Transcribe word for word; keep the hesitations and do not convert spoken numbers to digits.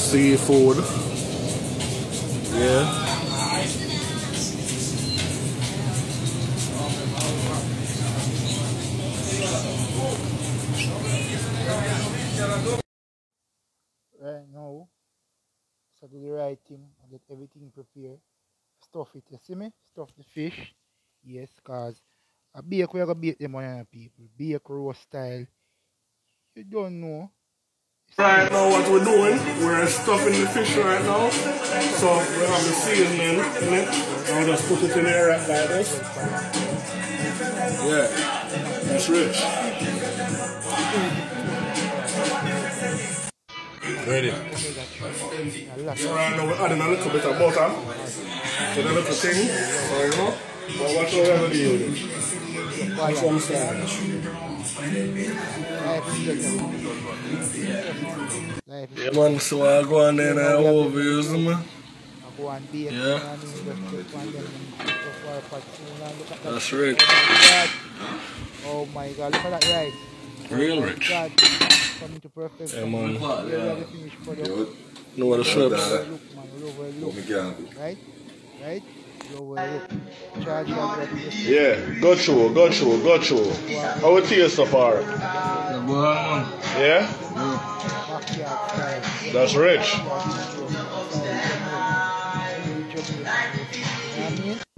seafood. Yeah. Right now, so do the right thing, I get everything prepared. Stuff it, you see me? Stuff the fish. Yes, cause a bake we are gonna bake them on people. Bake roast style. You don't know. Right now what we're doing, we're stuffing the fish right now. So we have the seasoning in it. I'll just put it in there like this. Yeah, that's rich. Ready. Right now we're adding a little bit of butter to the little thing. So you know, but watch what we're gonna do with it. That's one slice. Yeah man, so I go on there and I overuse them. Yeah. That's rich. Oh my god, look at that rice. Real rich. Coming to perfect. Yeah man. Yeah. Know what the shrimps? Look man, look where look. Right? Right? Look where look. Charge that. Yeah, go through, go through, go through. How it taste so far? Yeah? That's rich.